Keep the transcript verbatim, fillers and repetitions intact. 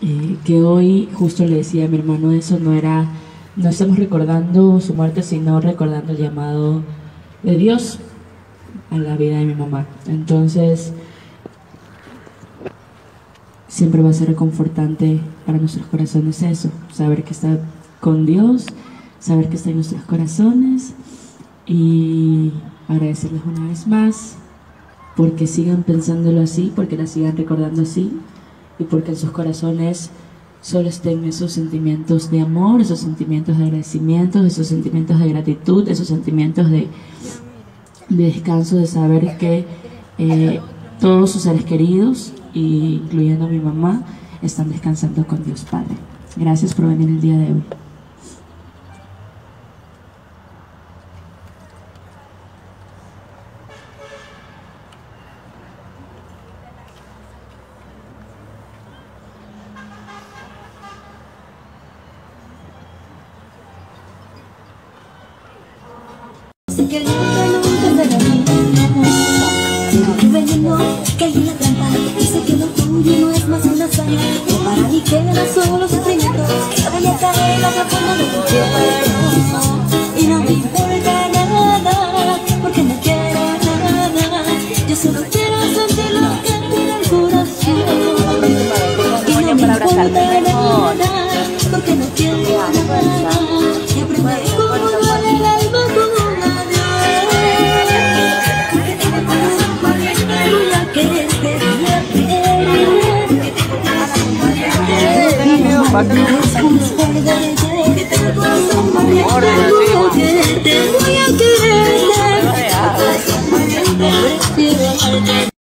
eh, que hoy justo le decía a mi hermano, eso no era, no estamos recordando su muerte, sino recordando el llamado de Dios a la vida de mi mamá. Entonces siempre va a ser reconfortante para nuestros corazones eso, saber que está con Dios, saber que está en nuestros corazones, y agradecerles una vez más porque sigan pensándolo así, porque la sigan recordando así, y porque en sus corazones solo estén esos sentimientos de amor, esos sentimientos de agradecimiento, esos sentimientos de gratitud, esos sentimientos de, de descanso, de saber que eh, todos sus seres queridos, incluyendo a mi mamá, están descansando con Dios Padre. Gracias por venir el día de hoy. Sé que nunca, nunca me la vida. Sé que veneno, que hay una trampa. Y sé que lo tuyo no es más una hazaña. Que para mí queda solo sufrimiento. Que voy a caer la profundo de tu cuerpo. Y no me importa nada, porque no quiero nada. Yo solo quiero sentir lo que en el corazón. Y no me importa nada, porque no quiero nada. Y aprender cómo duele el alma como te voy a querer.